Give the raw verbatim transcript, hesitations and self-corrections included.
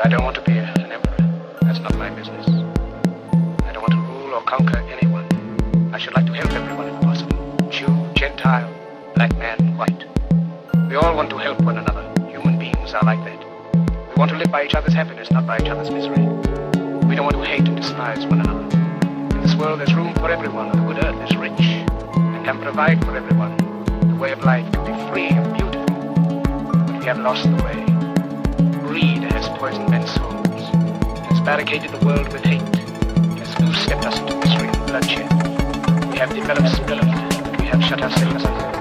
I don't want to be an emperor. That's not my business. I don't want to rule or conquer anyone. I should like to help everyone if possible. Jew, Gentile, black man, white. We all want to help one another. Human beings are like that. We want to live by each other's happiness, not by each other's misery. We don't want to hate and despise one another. In this world there's room for everyone. The good earth is rich and can provide for everyone. The way of life can be free and beautiful. But we have lost the way. Greed has poisoned men's souls. It has barricaded the world with hate. It has loose-stepped us into misery and bloodshed. We have developed speed. We have shut ourselves up.